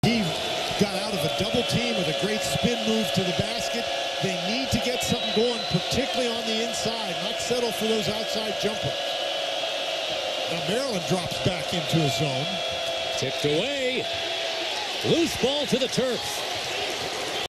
He got out of a double team with a great spin move to the basket. They need to get something going, particularly on the inside, not settle for those outside jumpers. Now Maryland drops back into a zone. Tipped away. Loose ball to the Terps.